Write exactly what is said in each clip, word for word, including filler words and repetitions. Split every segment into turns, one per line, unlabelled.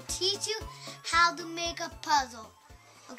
teach you how to make a puzzle. Okay.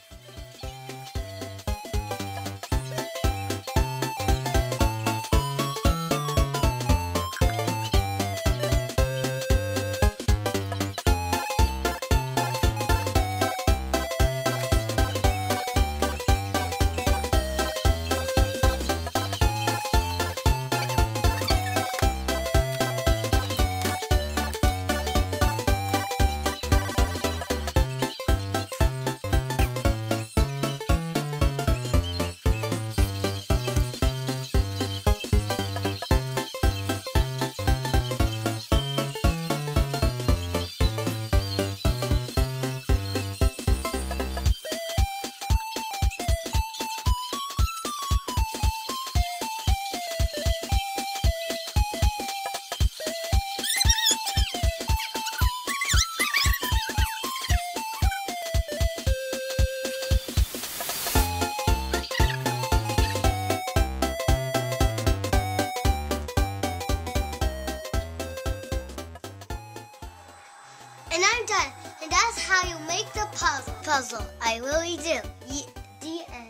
And I'm done. And that's how you make the puzzle. Puzzle. I really do. Ye- the end.